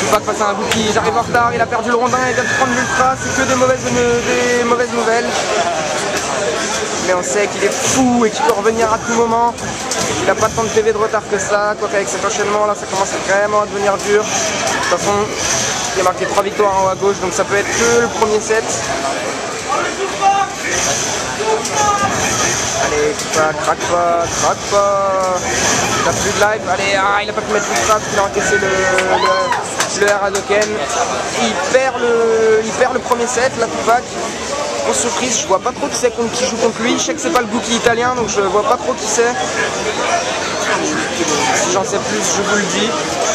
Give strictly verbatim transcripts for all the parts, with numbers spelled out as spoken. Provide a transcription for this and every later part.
Tupac face à un Gookie, j'arrive en retard, il a perdu le rondin, il vient de prendre l'ultra, c'est que des mauvaises, des mauvaises nouvelles. Mais on sait qu'il est fou et qu'il peut revenir à tout moment. Il n'a pas tant de P V de retard que ça, quoique avec cet enchaînement là ça commence vraiment à devenir dur. De toute façon, il a marqué trois victoires en haut à gauche, donc ça peut être que le premier set. Allez, Tupac, craque pas, craque pas. Il n'a plus de life. Allez, ah, il n'a pas pu mettre l'ultra parce qu'il a encaissé le, le, le R Hadoken. Il perd le, il perd le premier set, la Tupac. Grosse surprise, je vois pas trop qui c'est qui joue contre lui. Je sais que c'est pas le Gookie italien, donc je vois pas trop qui c'est. Si j'en sais plus, je vous le dis.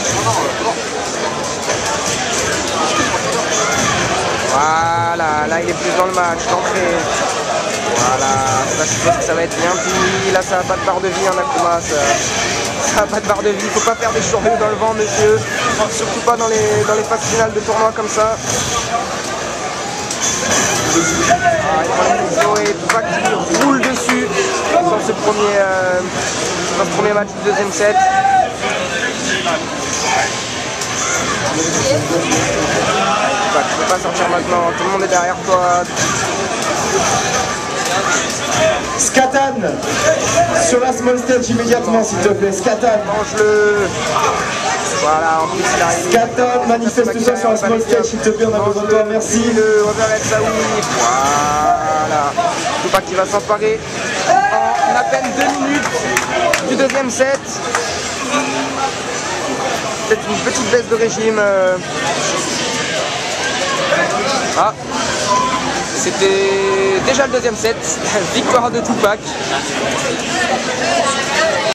Voilà, là il est plus dans le match, l'entrée. Voilà, ça je pense que ça va être bien fini. Là ça n'a pas de barre de vie, hein, Nakuma. Ça, ça n'a pas de barre de vie. Il faut pas faire des chorus dans le vent, monsieur. Surtout pas dans les, dans les phases finales de tournoi comme ça. Ah, il prend le museau et Tupac qui roule dessus dans ce premier, euh, dans ce premier match du deuxième set. Tupac, tu peux pas sortir maintenant, tout le monde est derrière toi. Skatan sur la small stage immédiatement s'il te plaît, Skatan. Mange-le. Voilà, en plus il arrive. Skatan, manifeste-toi sur la small stage s'il te plaît, on a besoin de toi, merci. Le overhead Saoui. Voilà. Tupac qui va s'emparer en à peine deux minutes du deuxième set. Peut-être une petite baisse de régime. Ah, c'était déjà le deuxième set. Victoire de Tupac.